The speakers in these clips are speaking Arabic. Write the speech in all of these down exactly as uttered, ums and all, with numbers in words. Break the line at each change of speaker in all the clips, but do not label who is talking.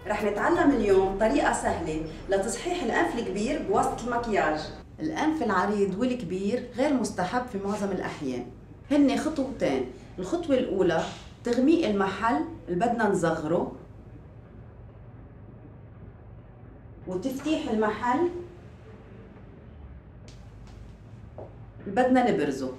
رح نتعلم اليوم طريقة سهلة لتصحيح الأنف الكبير بواسطة المكياج. الأنف العريض والكبير غير مستحب في معظم الأحيان. هن خطوتين، الخطوة الأولى تغميق المحل اللي بدنا نصغره، وتفتيح المحل اللي بدنا نبرزه.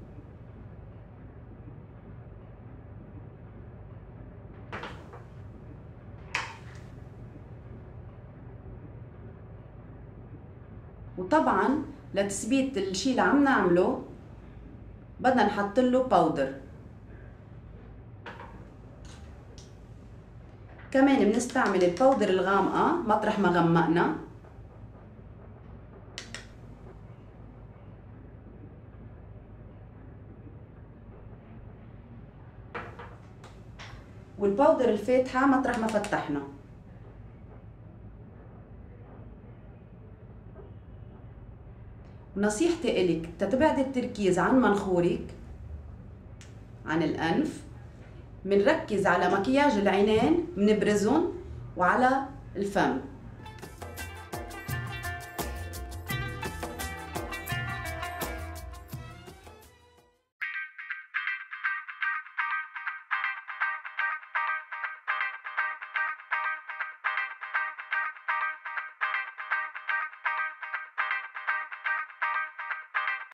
وطبعا لتثبيت الشيء اللي عم نعمله بدنا نحط له باودر. كمان بنستعمل الباودر الغامقة مطرح ما غمقنا، والباودر الفاتحة مطرح ما فتحنا. نصيحتي إلك تتبعد التركيز عن منخورك، عن الأنف، منركز على مكياج العينين منبرزهم، وعلى الفم.